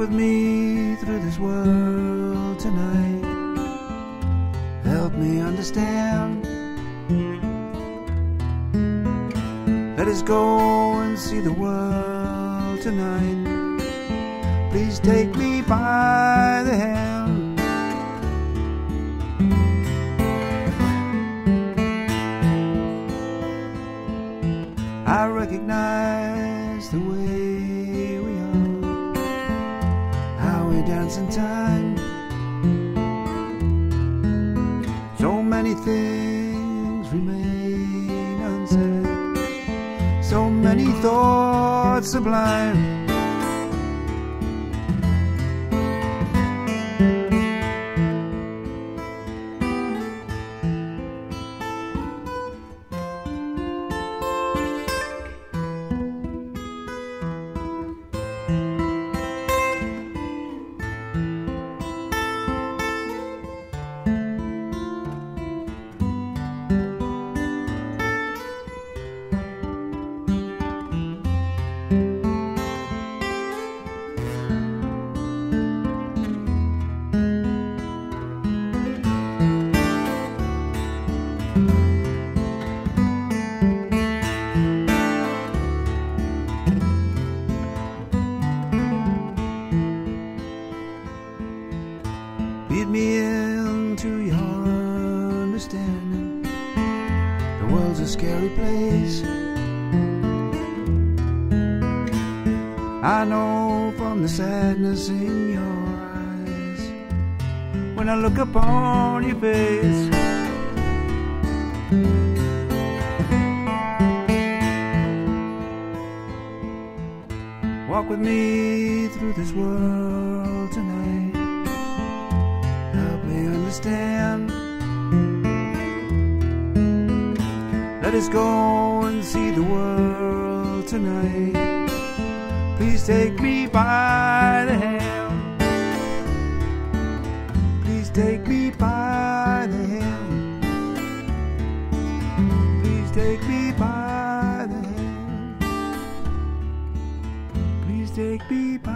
with me through this world tonight. Help me understand. Let us go and see the world tonight. Please take me by the hand. I recognize the way we are, how we dance in time. So many things remain unsaid, so many thoughts sublime. Lead me into your understanding. The world's a scary place. I know from the sadness in your eyes when I look upon your face. Walk with me through this world tonight. Help me understand. Let us go and see the world tonight. Please take me by the hand. Please take me by the hand. Please take me by the hand. Please take me by